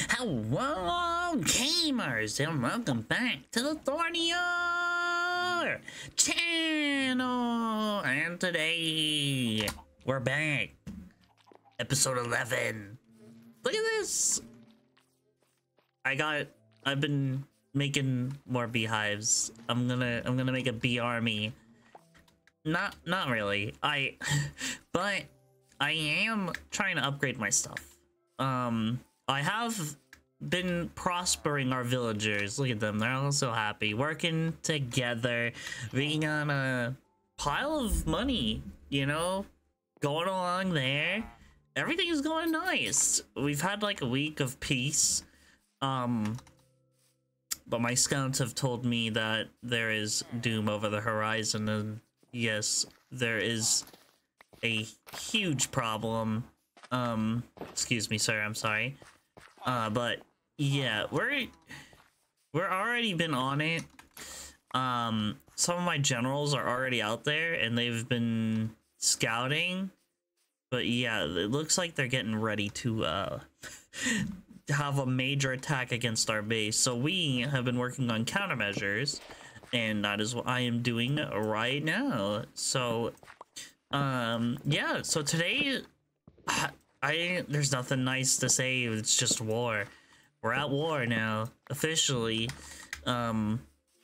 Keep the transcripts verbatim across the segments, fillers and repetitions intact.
Hello, gamers, and welcome back to the Thornier channel. And today we're back, episode eleven. Look at this. I got. I've been making more beehives. I'm gonna. I'm gonna make a bee army. Not. Not really. I. But I am trying to upgrade my stuff. Um. I have been prospering our villagers. Look at them. They're all so happy. Working together. Being on a pile of money, you know? Going along there. Everything is going nice. We've had like a week of peace. Um, but my scouts have told me that there is doom over the horizon. And yes, there is a huge problem. Um, excuse me, sir. I'm sorry. Uh, but yeah, we're we're already been on it. Um, some of my generals are already out there and they've been scouting. But yeah, it looks like they're getting ready to uh have a major attack against our base. So we have been working on countermeasures, and that is what I am doing right now. So um yeah, so today I, there's nothing nice to say. It's just war. We're at war now, officially. Um,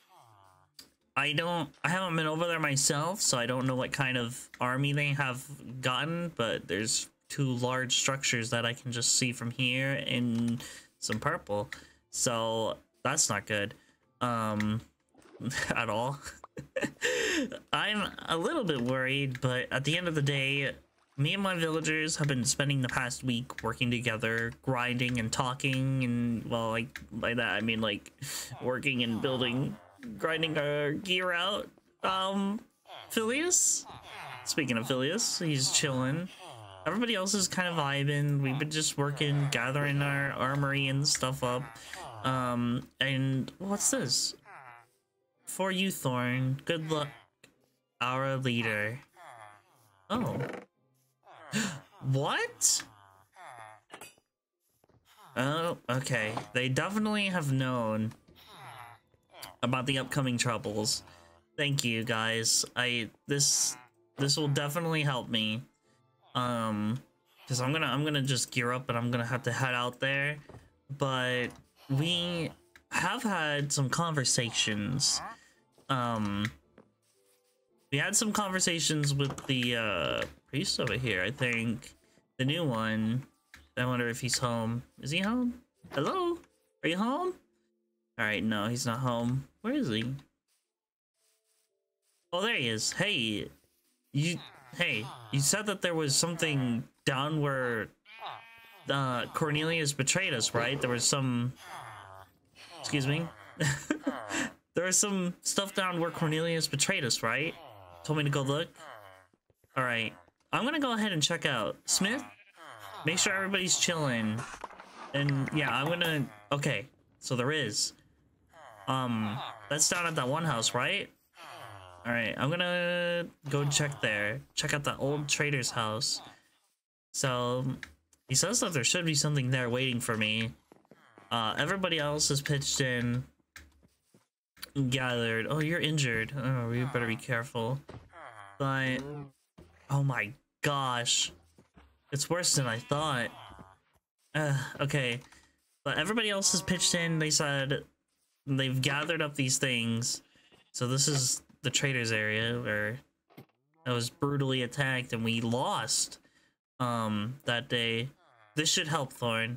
I don't, I haven't been over there myself, so I don't know what kind of army they have gotten, but there's two large structures that I can just see from here in some purple. So that's not good, um, at all. I'm a little bit worried, but at the end of the day, me and my villagers have been spending the past week working together, grinding and talking, and well, like by that I mean like working and building, grinding our gear out. Um, Phileas? Speaking of Phileas, he's chilling. Everybody else is kind of vibing. We've been just working, gathering our armory and stuff up. Um, and what's this? For you, Thorn. Good luck, our leader. Oh. What? Oh, okay. They definitely have known about the upcoming troubles. Thank you, guys. I this this will definitely help me. Um, because I'm gonna I'm gonna just gear up and I'm gonna have to head out there. But we have had some conversations. Um. We had some conversations with the uh, priest over here, I think. The new one. I wonder if he's home. Is he home? Hello? Are you home? Alright, no, he's not home. Where is he? Oh, there he is. Hey, you, hey, you said that there was something down where uh, Cornelius betrayed us, right? There was some... Excuse me? There was some stuff down where Cornelius betrayed us, right? Told me to go look. All right, I'm gonna go ahead and check out Smith. Make sure everybody's chilling. And yeah, I'm gonna. Okay, so there is. Um, that's down at that one house, right? All right, I'm gonna go check there. Check out that old trader's house. So he says that there should be something there waiting for me. Uh, everybody else has pitched in. Gathered. Oh, you're injured. Oh, we better be careful. But oh my gosh, it's worse than I thought. Uh, okay, but everybody else has pitched in. They said they've gathered up these things. So this is the traders area where I was brutally attacked and we lost um that day. This should help, Thorn.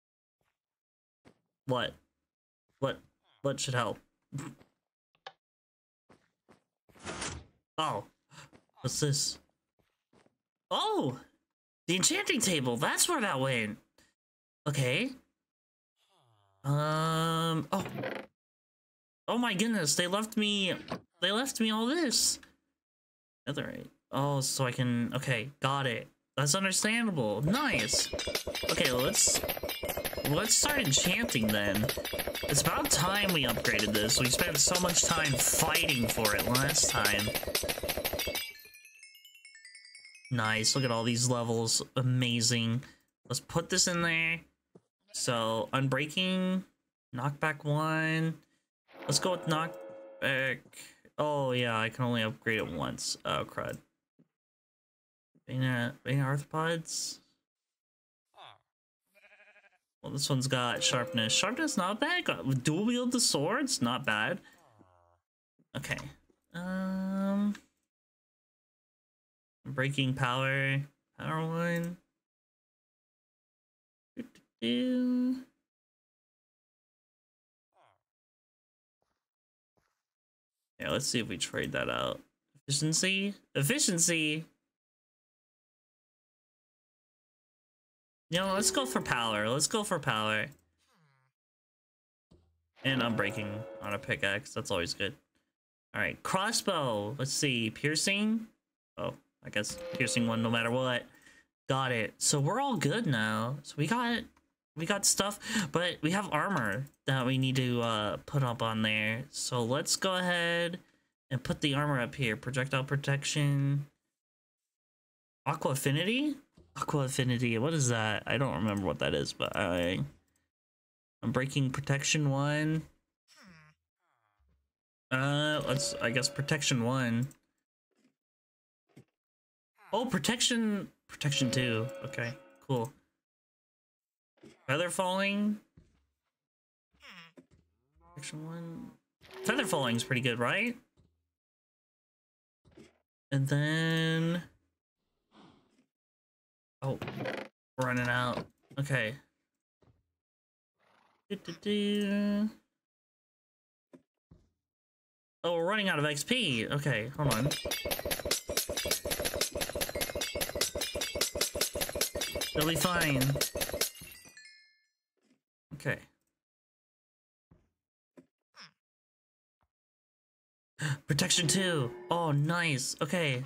What? What? What should help? Oh, what's this? Oh, the enchanting table. That's where that went. Okay. Um. Oh. Oh my goodness. They left me. They left me all this. Netherite. Oh, so I can. Okay, got it. That's understandable. Nice. Okay, let's let's start enchanting then. It's about time we upgraded this. We spent so much time fighting for it last time. Nice. Look at all these levels. Amazing. Let's put this in there. So unbreaking, knockback one. Let's go with knockback. Oh yeah, I can only upgrade it once. Oh crud. Bane, Bane arthropods. Well, this one's got sharpness. Sharpness not bad. Got dual wield the swords, not bad. Okay. Um, breaking power, power one. Do, do, do. Yeah, let's see if we trade that out. Efficiency, efficiency. You know, let's go for power. Let's go for power. And I'm breaking on a pickaxe. That's always good. All right, crossbow. Let's see, piercing. Oh, I guess piercing one no matter what. Got it. So we're all good now. So we got we got stuff, but we have armor that we need to uh, put up on there. So let's go ahead and put the armor up here. Projectile protection. Aqua affinity. Aqua affinity. What is that? I don't remember what that is, but I. I'm breaking protection one. Uh, let's, I guess protection one. Oh, protection, protection two. Okay, cool. Feather falling. Protection one. Feather falling's pretty good, right? And then, oh, we're running out. Okay. Do, do, do. Oh, we're running out of X P. Okay, hold on. It'll be fine. Okay. Protection two. Oh, nice. Okay.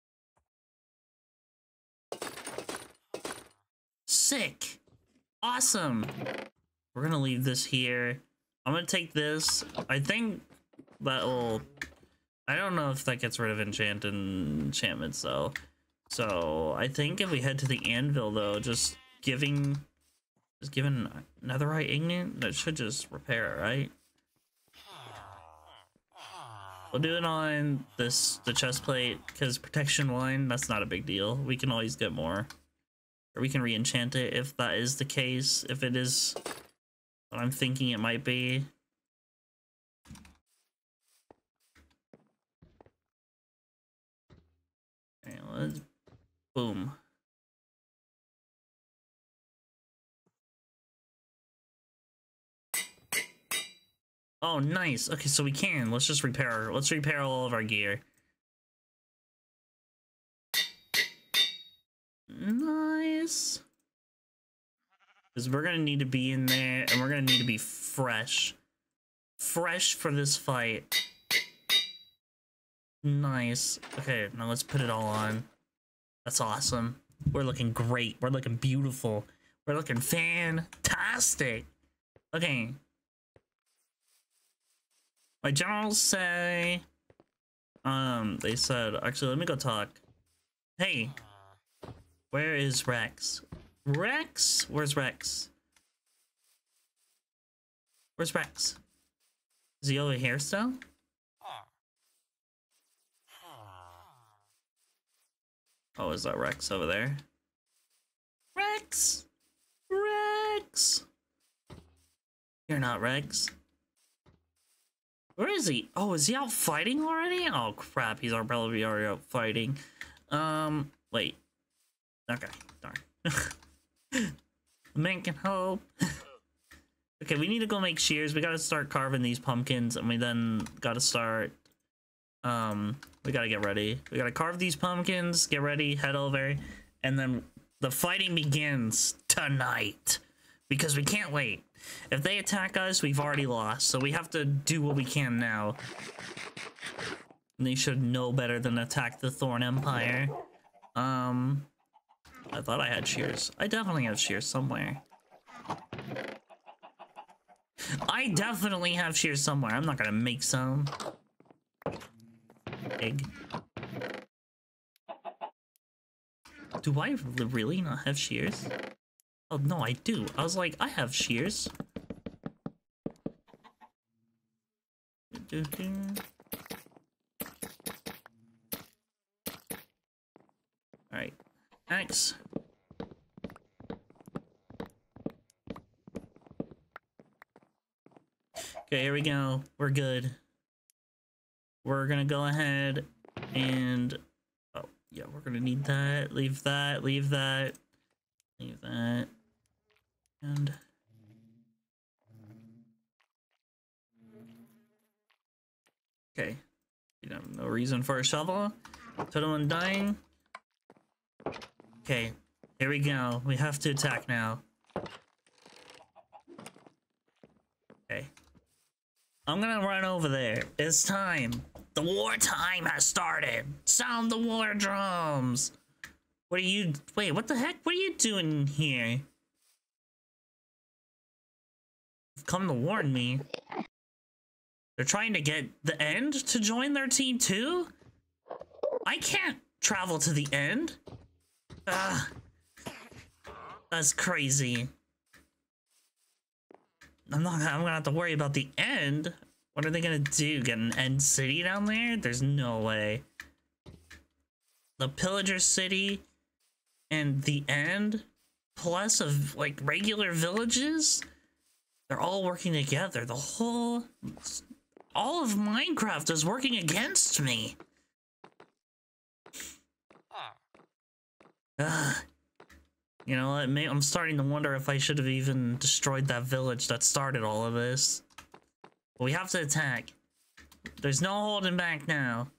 Sick. Awesome. We're gonna leave this here. I'm gonna take this. I think that will... I don't know if that gets rid of enchant and enchantments though. So I think if we head to the anvil though, just giving just giving netherite ignite, that should just repair it, right? We'll do it on this the chest plate because protection one, that's not a big deal. We can always get more. Or we can re-enchant it if that is the case, if it is what I'm thinking it might be. Okay, let's boom. Oh, nice. Okay, so we can. Let's just repair. Let's repair all of our gear. Nice. Because we're gonna need to be in there, and we're gonna need to be fresh. Fresh for this fight. Nice. Okay, now let's put it all on. That's awesome. We're looking great. We're looking beautiful. We're looking fantastic. Okay. My generals say... Um, they said... Actually, let me go talk. Hey. Where is Rex? Rex? Where's Rex? Where's Rex? Is he over here still? Oh, is that Rex over there? Rex! Rex! You're not Rex. Where is he? Oh, is he out fighting already? Oh crap, he's probably already out fighting. Um, wait. Okay, darn. Man can hope. Okay, we need to go make shears. We gotta start carving these pumpkins, and we then gotta start... Um, we gotta get ready. We gotta carve these pumpkins, get ready, head over, and then the fighting begins tonight. Because we can't wait. If they attack us, we've already lost, so we have to do what we can now. And they should know better than attack the Thorn Empire. Um, I thought I had shears. I definitely have shears somewhere. I definitely have shears somewhere. I'm not gonna make some. Egg. Do I really not have shears? Oh, no, I do. I was like, I have shears. Alright. Axe. Okay, here we go. We're good. We're gonna go ahead and... Oh, yeah, we're gonna need that. Leave that, leave that. Leave that. And... Okay. You know, no reason for a shovel. Total undying. Okay, here we go. We have to attack now. Okay. I'm gonna run over there. It's time. The war time has started. Sound the war drums. What are you... Wait, what the heck? What are you doing here? You've come to warn me. They're trying to get the end to join their team too? I can't travel to the end. Ah, that's crazy. I'm not. I'm gonna have to worry about the end. What are they gonna do? Get an end city down there? There's no way. The pillager city and the end, plus of like regular villages, they're all working together. The whole, all of Minecraft is working against me. Ugh. You know what, I'm starting to wonder if I should have even destroyed that village that started all of this. But we have to attack. There's no holding back now.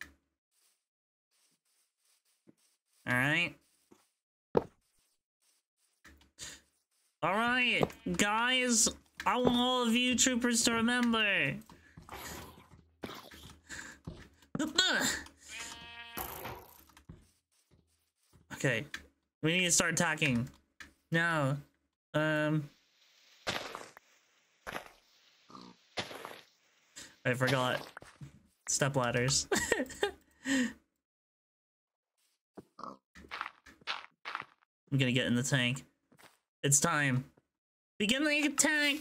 Alright. Alright, guys. I want all of you troopers to remember. Okay. We need to start attacking. No. Um. I forgot. Step ladders. I'm gonna get in the tank. It's time. Begin the attack!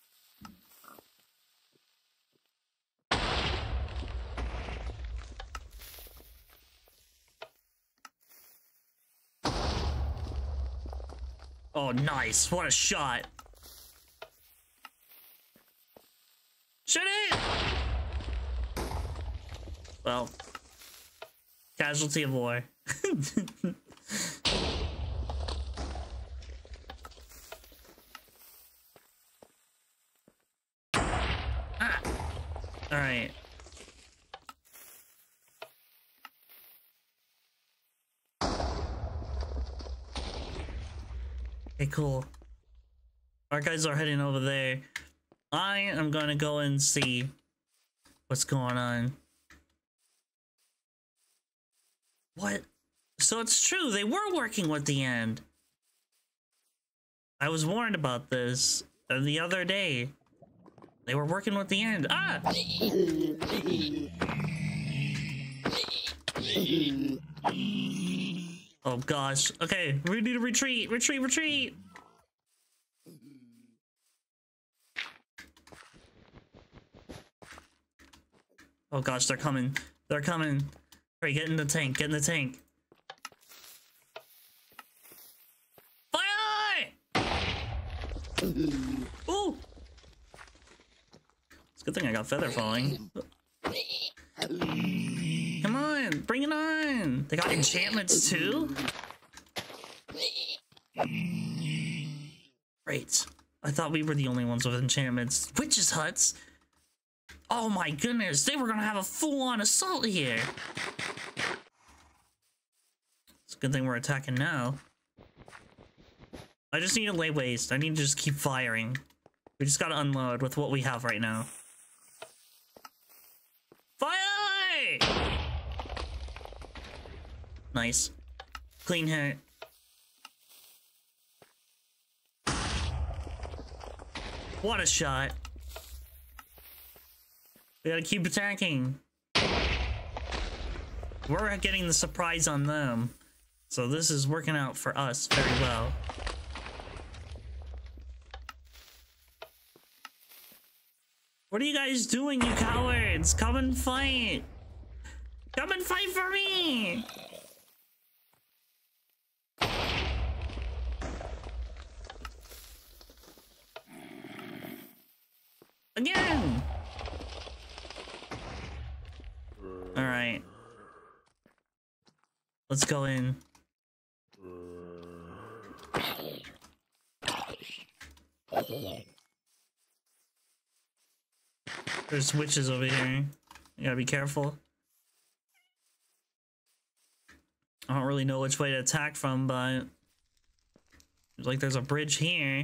Oh, nice. What a shot. Shoot it! Well, casualty of war. Ah. All right. Okay, cool. Our guys are heading over there. I am gonna go and see what's going on. What? So it's true, they were working with the end. I was warned about this the other day. They were working with the end. Ah! Oh gosh. Okay, we need to retreat, retreat, retreat! Oh gosh, they're coming. They're coming. Hurry, get in the tank, get in the tank. Fire! Ooh! It's a good thing I got feather falling. Come on, bring it on! They got enchantments too? Great. I thought we were the only ones with enchantments. Witches' huts? Oh my goodness, they were gonna have a full-on assault here. It's a good thing we're attacking now. I just need to lay waste. I need to just keep firing. We just gotta unload with what we have right now. Fire! Nice. Clean hit. What a shot. We gotta keep attacking. We're getting the surprise on them. So this is working out for us very well. What are you guys doing, you cowards? Come and fight! Come and fight for me! Again! Alright. Let's go in. There's witches over here. You gotta be careful. I don't really know which way to attack from, but looks like there's a bridge here.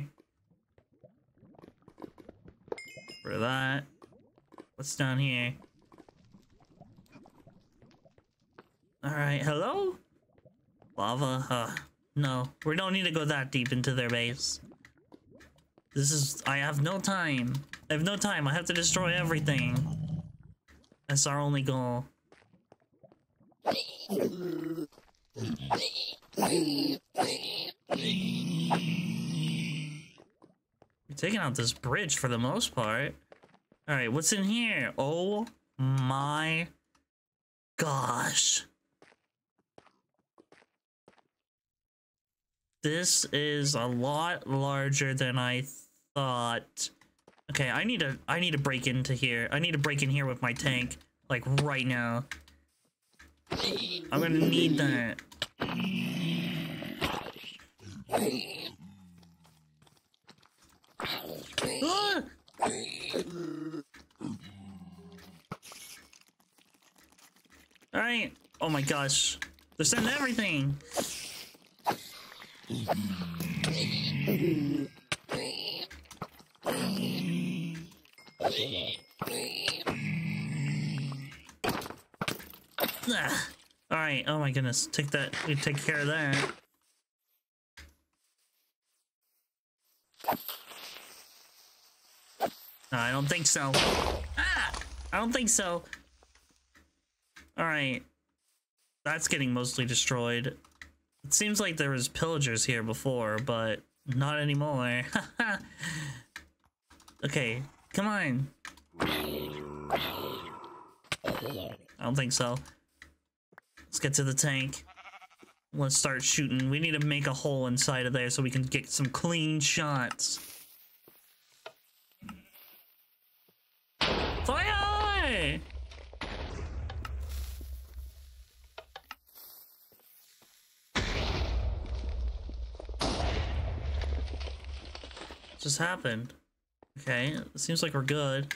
For that. What's down here? Alright, hello? Lava? Uh, no. We don't need to go that deep into their base. This is... I have no time. I have no time. I have to destroy everything. That's our only goal. We're taking out this bridge for the most part. Alright, what's in here? Oh my gosh. This is a lot larger than I thought. Okay, I need to I need to break into here. I need to break in here with my tank, like right now. I'm gonna need that. Ah! Alright. Oh my gosh. They're sending everything. Ah. Alright, oh my goodness. Take that. We take care of that. No, I don't think so. Ah! I don't think so. Alright. That's getting mostly destroyed. It seems like there was pillagers here before, but not anymore. Okay, come on. I don't think so. Let's get to the tank. Let's start shooting. We need to make a hole inside of there so we can get some clean shots. Fire! What just happened? Okay, it seems like we're good.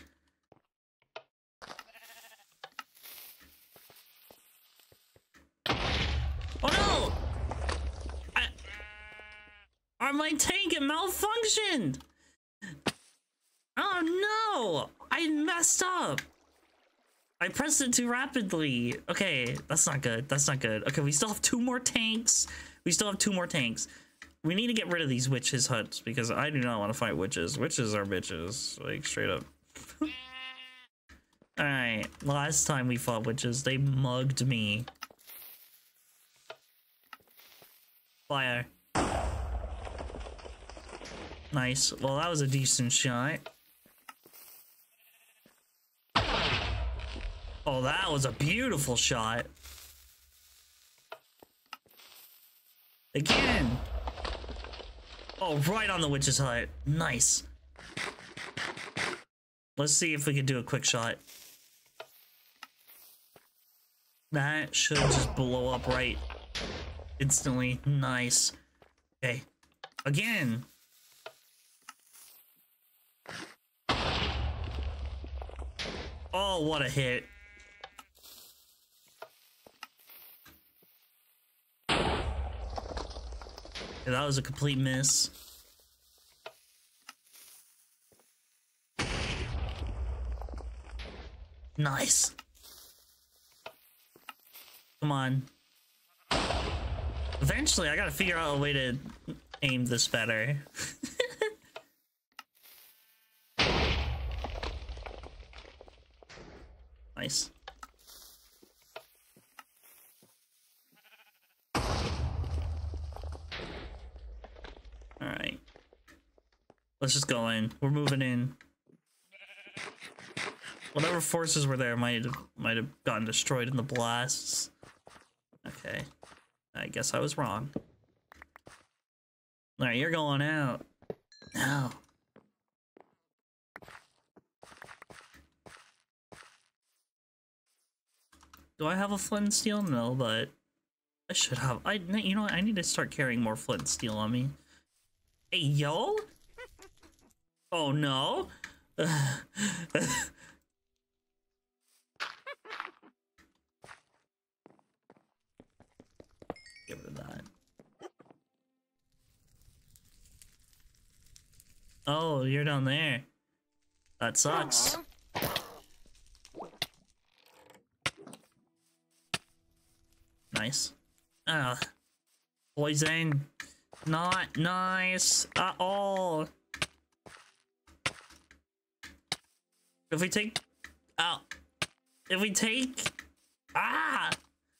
Oh no! I, uh, my tank, it malfunctioned! Oh no! I messed up! I pressed it too rapidly. Okay, that's not good. That's not good. Okay, we still have two more tanks. We still have two more tanks. We need to get rid of these witches' huts because I do not want to fight witches. Witches are bitches, like straight up. Alright, last time we fought witches, they mugged me. Fire. Nice. Well, that was a decent shot. Oh, that was a beautiful shot. Again. Oh, right on the witch's hut. Nice. Let's see if we can do a quick shot. That should just blow up right instantly. Nice. Okay. Again. Oh, what a hit. Yeah, that was a complete miss. Nice. Come on. Eventually, I gotta figure out a way to aim this better. Nice. Alright. Let's just go in. We're moving in. Whatever forces were there might have might have gotten destroyed in the blasts. Okay. I guess I was wrong. Alright, you're going out. No. Do I have a flint and steel? No, but I should have. I, you know what? I need to start carrying more flint and steel on me. Hey, yo? Oh, no. Get rid of that. Oh, you're down there. That sucks. Nice. Ah, poison. Not nice at all. If we take out, if we take, ah,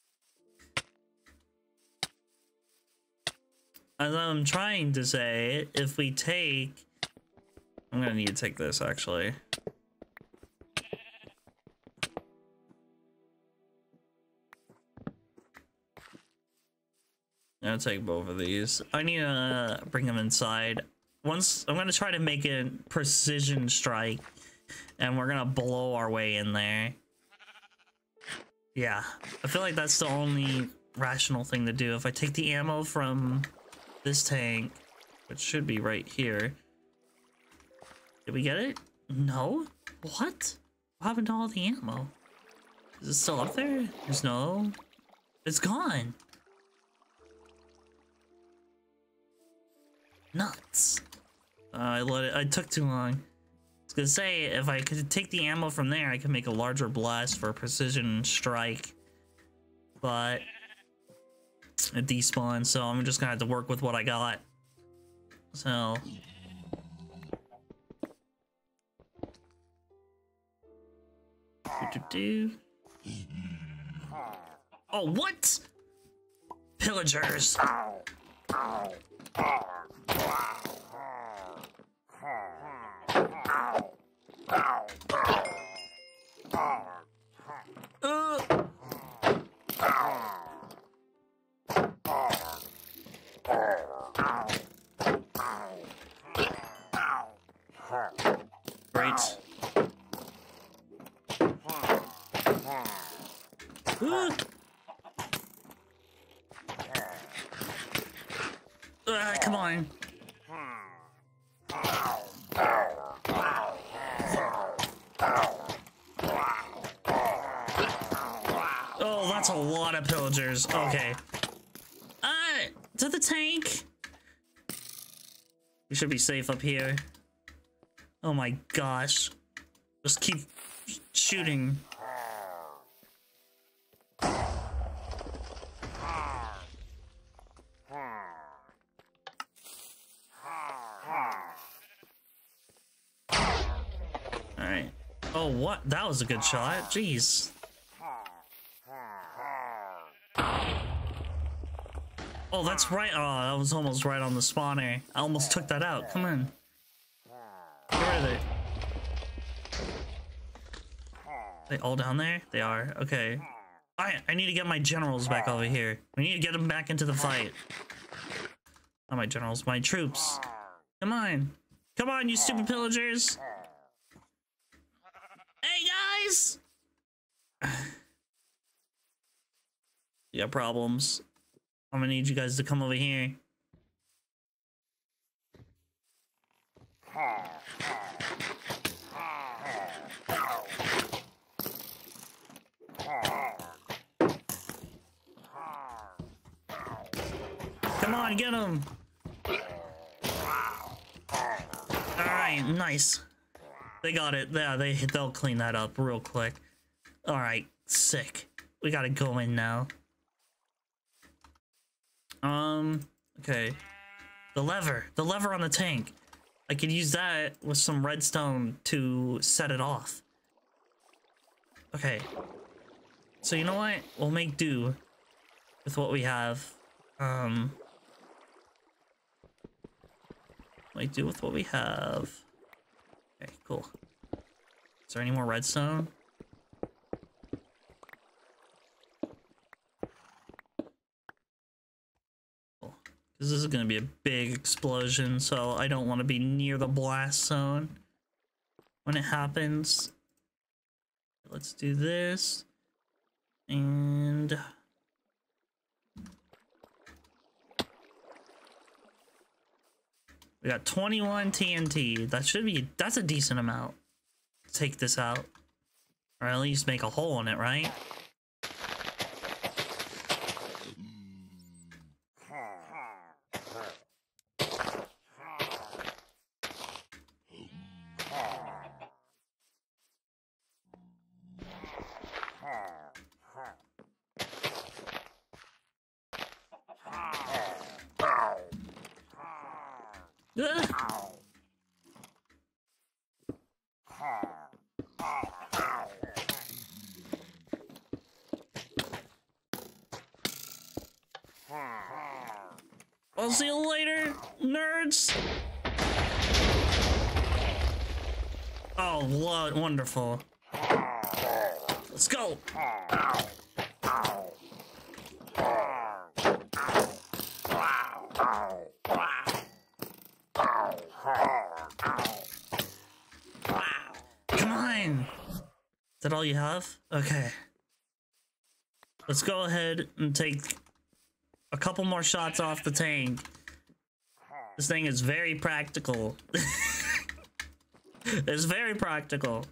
as I'm trying to say, if we take, I'm gonna need to take this actually. I'm gonna take both of these. I need to bring them inside. Once I'm gonna try to make a precision strike, and we're gonna blow our way in there. Yeah, I feel like that's the only rational thing to do. If I take the ammo from this tank, which should be right here. Did we get it? No? What? What happened to all the ammo? Is it still up there? There's no... It's gone! Nuts. Uh, I let it... I took too long. I was gonna say, if I could take the ammo from there, I could make a larger blast for a precision strike. But... it despawned, so I'm just gonna have to work with what I got. So... Do, do, do. Oh, what? Pillagers. Uh. Great. Uh. Uh, come on. Oh, that's a lot of pillagers. Okay. Uh, to the tank. We should be safe up here. Oh my gosh. Just keep shooting. Alright. Oh, what? That was a good shot. Jeez. Oh, that's right. Oh, that was almost right on the spawner. I almost took that out. Come on. Where are they? They all down there? They are. Okay. I I need to get my generals back over here. We need to get them back into the fight. Not my generals, my troops. Come on. Come on, you stupid pillagers. Hey, guys! You got problems. I'm gonna need you guys to come over here. Come on, get him! Alright, nice. They got it. Yeah, they, they'll clean that up real quick. Alright, sick. We gotta go in now. Um, okay. The lever. The lever on the tank. I could use that with some redstone to set it off. Okay. So you know what? We'll make do with what we have. Um... Make do with what we have. Okay, cool. Is there any more redstone? This is gonna be a big explosion, so I don't want to be near the blast zone when it happens. Let's do this. And we got twenty-one T N T. That should be, that's a decent amount. Take this out. Or at least make a hole in it, right? I'll see you later, nerds. Oh, lo- wonderful. Let's go. Come on. Is that all you have? Okay. Let's go ahead and take a couple more shots off the tank. This thing is very practical. It's very practical.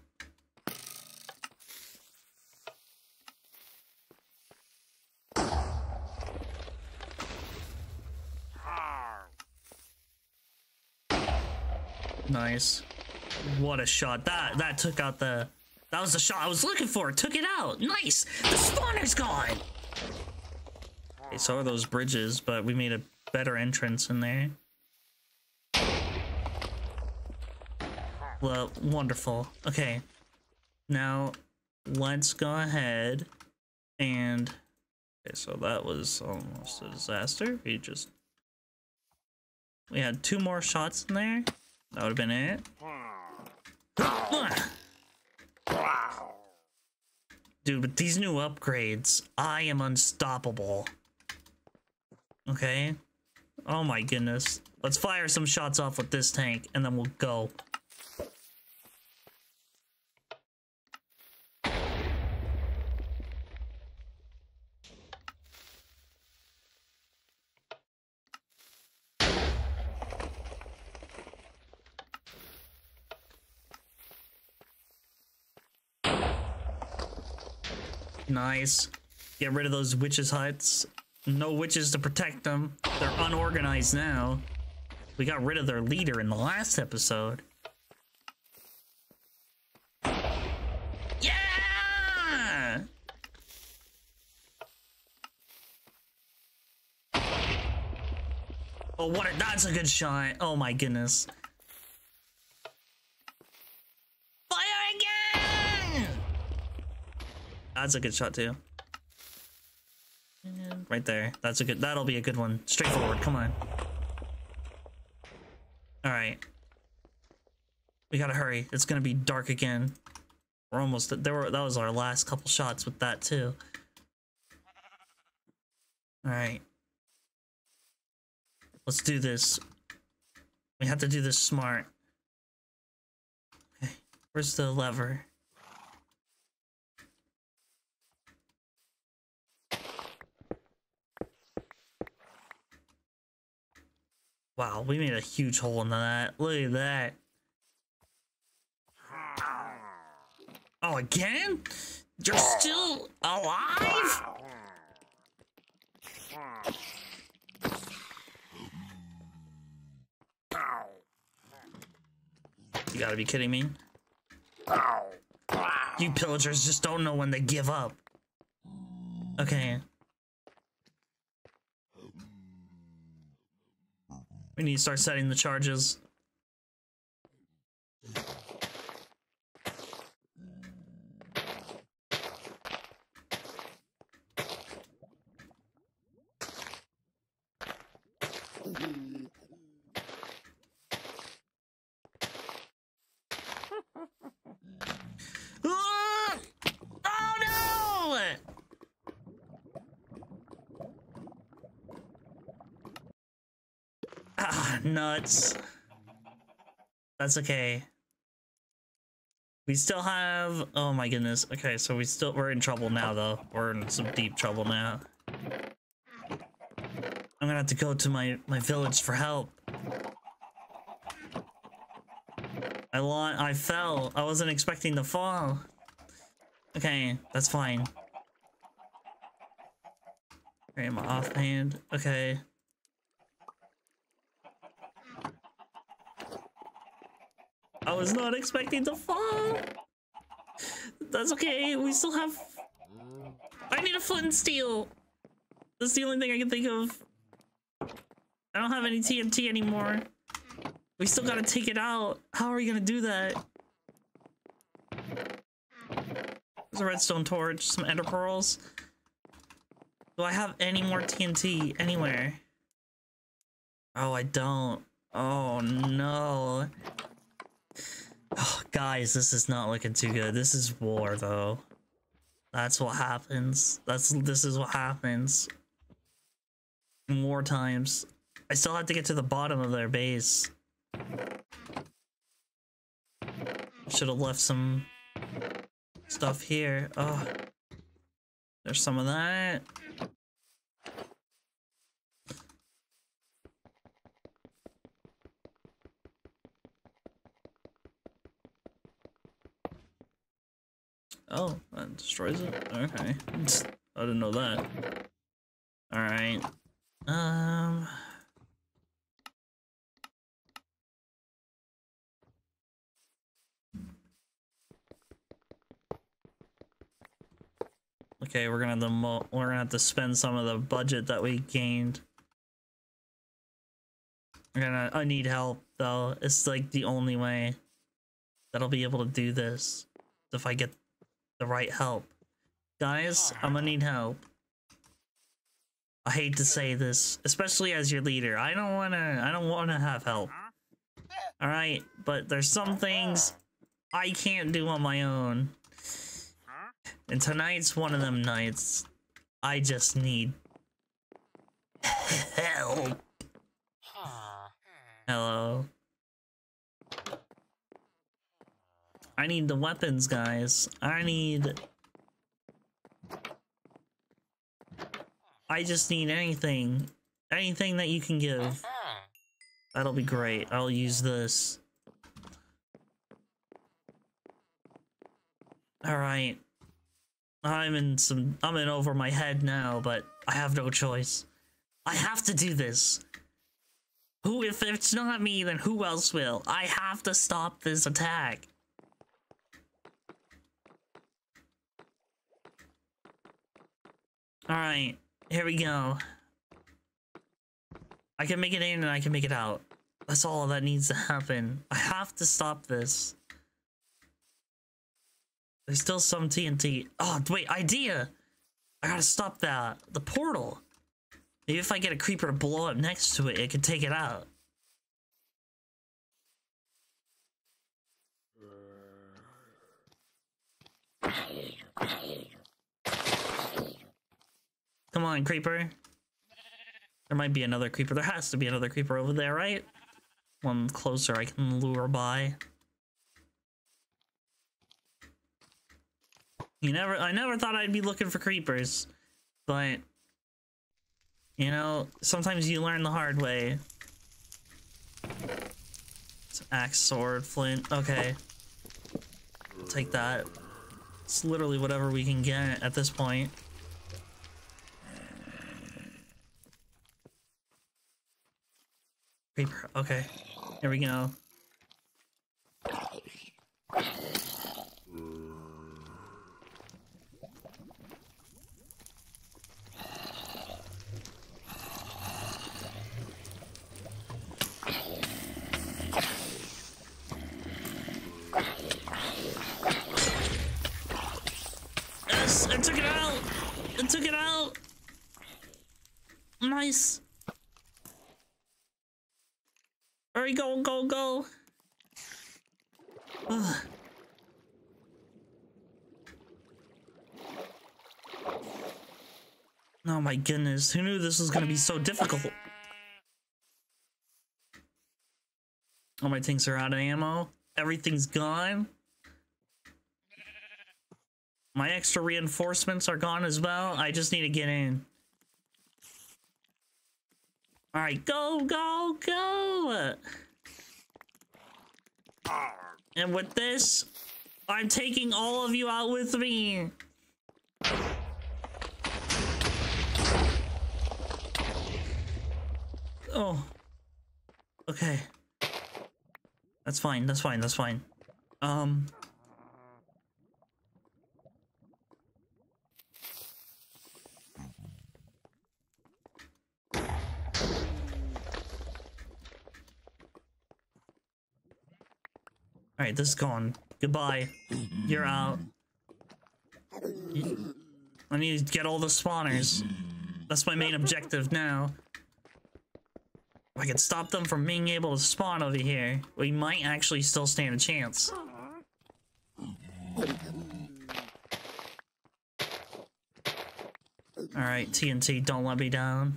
Nice. What a shot. That that took out the that was the shot I was looking for. It took it out. Nice. The spawner's gone. Okay, so are those bridges, but we made a better entrance in there. Well, wonderful. Okay. Now let's go ahead and okay, so that was almost a disaster. We just we had two more shots in there. That would have been it. Dude, with these new upgrades, I am unstoppable. Okay? Oh my goodness. Let's fire some shots off with this tank, and then we'll go. Nice. Get rid of those witches' huts. No witches to protect them. They're unorganized now. We got rid of their leader in the last episode. Yeah! Oh, what a, that's a good shot. Oh my goodness. That's a good shot too. And right there. That's a good, that'll be a good one. Straightforward, come on. All right. We gotta hurry. It's gonna be dark again. We're almost, there were, that was our last couple shots with that too. All right. Let's do this. We have to do this smart. Okay, where's the lever? Wow, we made a huge hole in that. Look at that. Oh, again? You're still alive? You gotta be kidding me. You pillagers just don't know when to give up. Okay. We need to start setting the charges. Nuts. That's okay. We still have, oh my goodness. Okay, so we still, we're in trouble now though. We're in some deep trouble now. I'm gonna have to go to my, my village for help. I lo- I fell. I wasn't expecting to fall. Okay, that's fine. Okay, I'm offhand. Okay. I was not expecting to fall. That's okay. We still have. I need a flint and steel. That's the only thing I can think of. I don't have any T N T anymore. We still gotta take it out. How are we gonna do that? There's a redstone torch, some ender pearls. Do I have any more T N T anywhere? Oh, I don't. Oh no. Oh, guys, this is not looking too good. This is war, though. That's what happens. That's this is what happens in war times. I still have to get to the bottom of their base. Should have left some stuff here. Oh, there's some of that. Oh, that destroys it? Okay. I didn't know that. Alright. Um... Okay, we're gonna have to mo we're gonna have to spend some of the budget that we gained. We're gonna I need help though. It's like the only way that I'll be able to do this if I get the right help. Guys, I'm gonna need help. I hate to say this, especially as your leader. I don't wanna I don't wanna have help. Alright, but there's some things I can't do on my own. And tonight's one of them nights. I just need help. Hello. I need the weapons, guys. I need... I just need anything. Anything that you can give. That'll be great. I'll use this. Alright. I'm in some... I'm in over my head now, but I have no choice. I have to do this. Who, if it's not me, then who else will? I have to stop this attack. Alright, here we go. I can make it in and I can make it out. That's all that needs to happen. I have to stop this. There's still some T N T. Oh, wait, idea! I gotta stop that. The portal. Maybe if I get a creeper to blow up next to it, it can take it out. Come on, creeper. There might be another creeper. There has to be another creeper over there, right? One closer I can lure by. You never, I never thought I'd be looking for creepers, but you know, sometimes you learn the hard way. It's axe, sword, flint. Okay, I'll take that. It's literally whatever we can get at this point. Creeper. Okay, here we go. Yes, I took it out. I took it out. Nice. Hurry, go, go, go. Ugh. Oh my goodness, who knew this was gonna be so difficult? All my things are out of ammo. Everything's gone. My extra reinforcements are gone as well. I just need to get in. All right, go, go, go. And with this, I'm taking all of you out with me. Oh. Okay. That's fine, that's fine, that's fine. Um... Alright, this is gone. Goodbye. You're out. I need to get all the spawners. That's my main objective now. If I can stop them from being able to spawn over here, we might actually still stand a chance. Alright, T N T, don't let me down.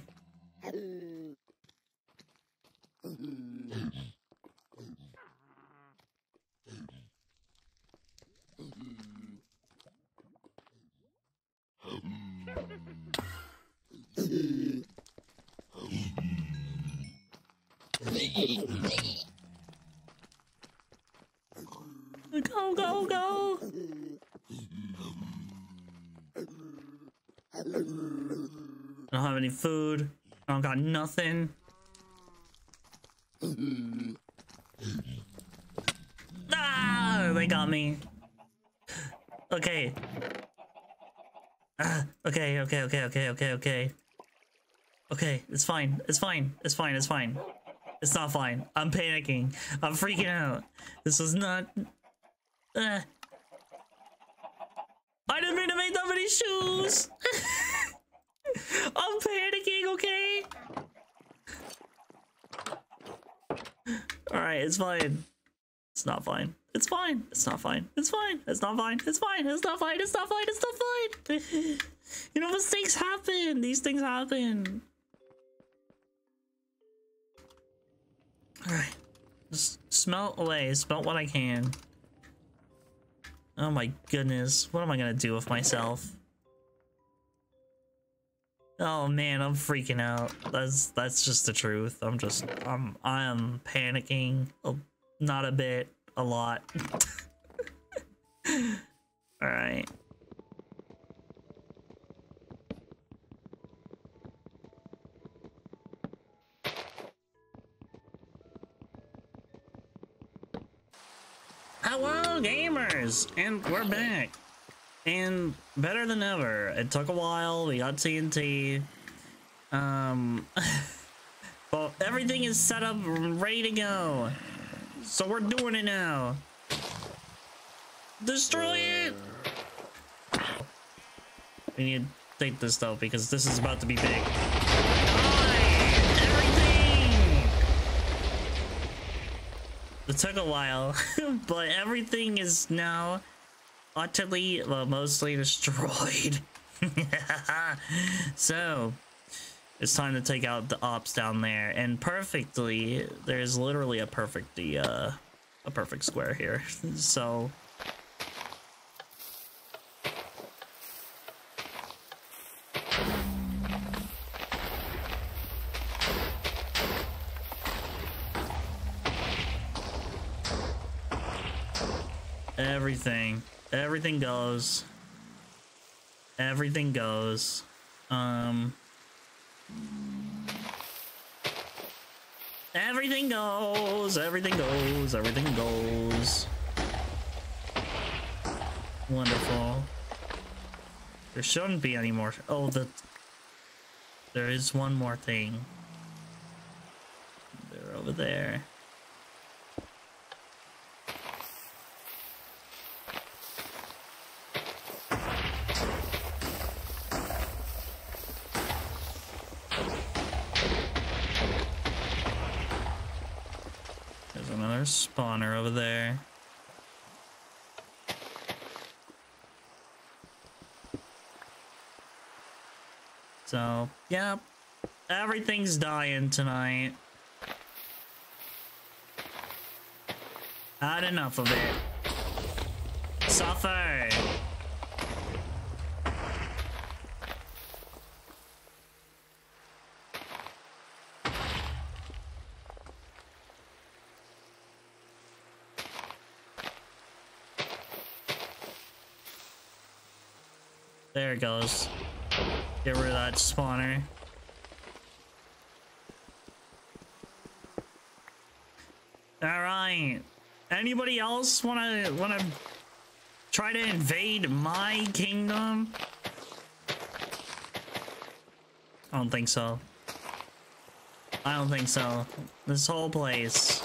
Go, go, go! I don't have any food. I don't got nothing. Ah! They got me. Okay. Ah, okay, okay, okay, okay, okay, okay. Okay, it's fine. It's fine. It's fine. It's fine. It's not fine. I'm panicking. I'm freaking out. This was not... Uh, I didn't mean to make that many shoes! I'm panicking, okay? Alright, it's fine. It's not fine. It's fine. It's not fine. It's fine. It's not fine. It's fine. It's not fine. It's not fine. It's not fine. You know, mistakes happen. These things happen. Alright. Just smelt away. Smelt what I can. Oh my goodness. What am I gonna do with myself? Oh man, I'm freaking out. That's that's just the truth. I'm just I'm I am panicking. Oh, not a bit, a lot. All right. Hello, gamers, and we're back. And better than ever. It took a while. We got T N T. Um, but everything is set up, ready to go. So we're doing it now. Destroy it. We need to take this though because this is about to be big. Die! Everything. It took a while, but everything is now utterly, well, mostly destroyed. So it's time to take out the ops down there, and perfectly, there's literally a perfect uh a perfect square here. So everything everything goes everything goes um everything goes everything goes everything goes wonderful. There shouldn't be any more. Oh, the there is one more thing. They're over there. Spawner over there. So, yeah, everything's dying tonight. Had enough of it. Suffer. There it goes. Get rid of that spawner. All right. Anybody else wanna wanna try to invade my kingdom? I don't think so. I don't think so. This whole place.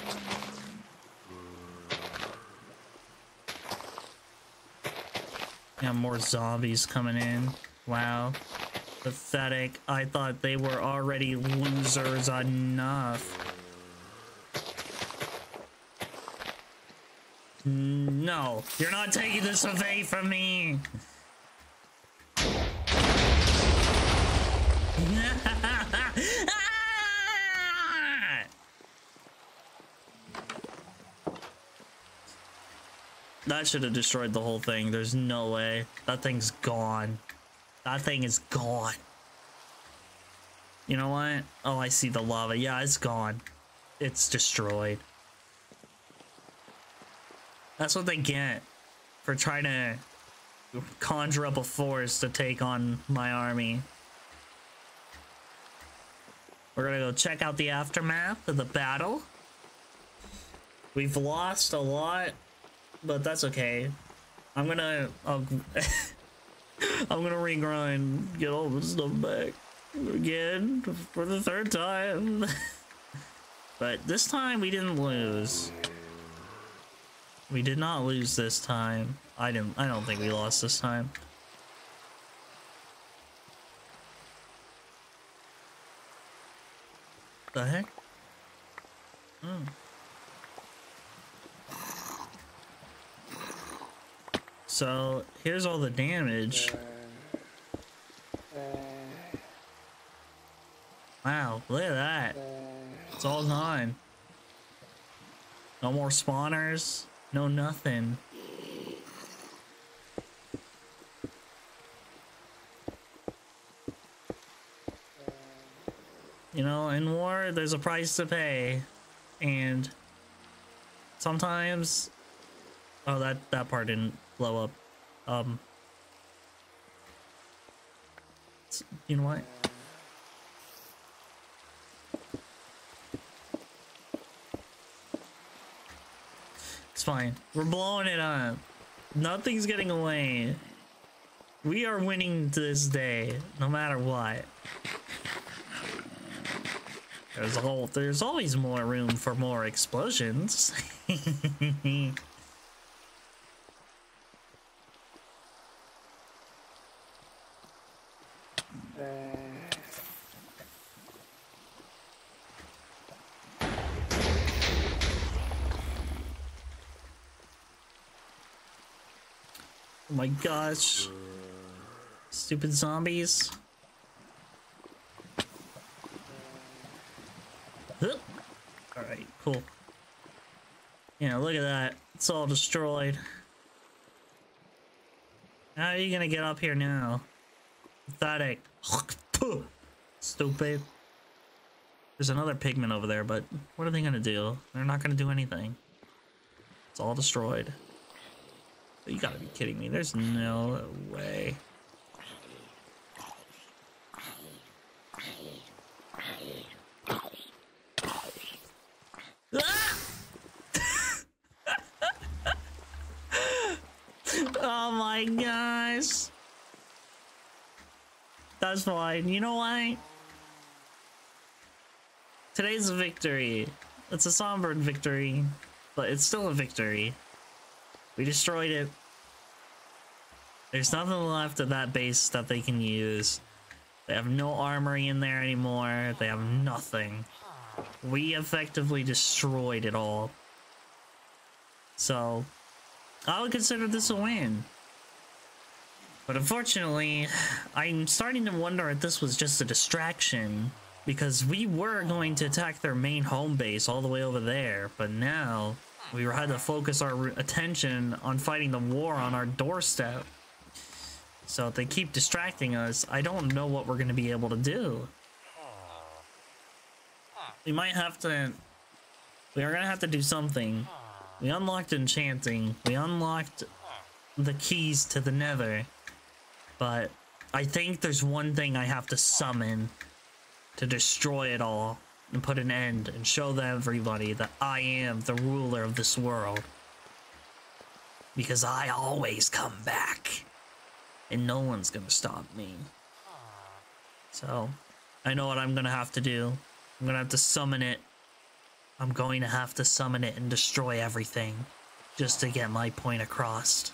Yeah, more zombies coming in. Wow. Pathetic. I thought they were already losers enough. No, you're not taking this away from me. That should have destroyed the whole thing. There's no way. That thing's gone. That thing is gone. You know what? Oh, I see the lava. Yeah, it's gone. It's destroyed. That's what they get for trying to conjure up a force to take on my army. We're gonna go check out the aftermath of the battle. We've lost a lot, but that's okay. I'm gonna I'll, I'm gonna regrind, get all this stuff back again for the third time. But this time we didn't lose. We did not lose this time. I didn't I don't think we lost this time. The heck? Oh. So here's all the damage. Wow, look at that. It's all gone. No more spawners. No nothing. You know, in war, there's a price to pay. And sometimes... Oh, that, that part didn't blow up. Um... You know what? It's fine. We're blowing it up. Nothing's getting away. We are winning to this day, no matter what. There's a whole, there's always more room for more explosions. Oh my gosh. Stupid zombies. Alright, cool. Yeah, look at that. It's all destroyed. How are you gonna get up here now? Pathetic. Stupid. There's another pigment over there, but what are they gonna do? They're not gonna do anything. It's all destroyed. You gotta be kidding me. There's no way. Ah! Oh my gosh. That's fine. You know what? Today's a victory. It's a somber victory, but it's still a victory. We destroyed it. There's nothing left of that base that they can use. They have no armory in there anymore. They have nothing. We effectively destroyed it all. So, I would consider this a win. But unfortunately, I'm starting to wonder if this was just a distraction. Because we were going to attack their main home base all the way over there. But now, We had to focus our attention on fighting the war on our doorstep. So if they keep distracting us, I don't know what we're going to be able to do. We might have to... We are going to have to do something. We unlocked enchanting. We unlocked the keys to the nether. But I think there's one thing I have to summon to destroy it all and put an end and show them everybody that I am the ruler of this world. Because I always come back. And no one's gonna stop me. So, I know what I'm gonna have to do. I'm gonna have to summon it. I'm going to have to summon it and destroy everything. Just to get my point across.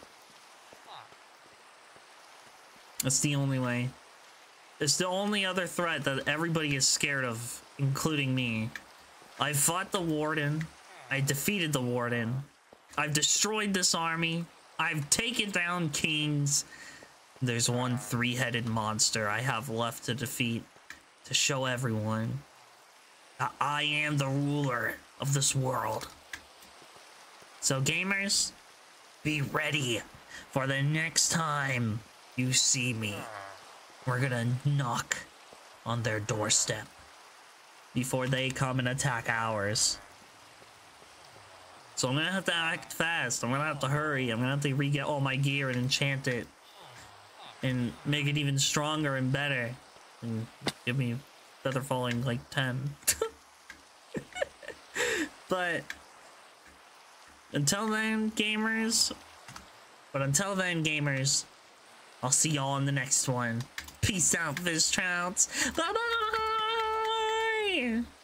That's the only way. It's the only other threat that everybody is scared of, including me. I fought the warden. I defeated the warden. I've destroyed this army. I've taken down kings. There's one three-headed monster I have left to defeat to show everyone that I am the ruler of this world. So gamers, be ready for the next time you see me. We're gonna knock on their doorstep before they come and attack ours. So I'm gonna have to act fast. I'm gonna have to hurry. I'm gonna have to re-get all my gear and enchant it. And make it even stronger and better. And give me feather falling like ten. But until then, gamers. But until then, gamers, I'll see y'all in the next one. Peace out, fish trouts. Bye bye!